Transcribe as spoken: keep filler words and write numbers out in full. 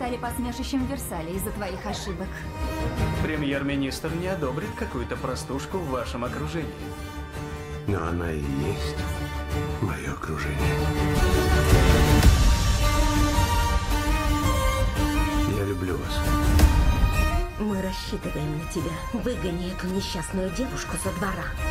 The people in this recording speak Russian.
стали посмешищем в Версале из-за твоих ошибок. Премьер-министр не одобрит какую-то простушку в вашем окружении. Но она и есть мое окружение. Я люблю вас. Мы рассчитываем на тебя. Выгони эту несчастную девушку со двора.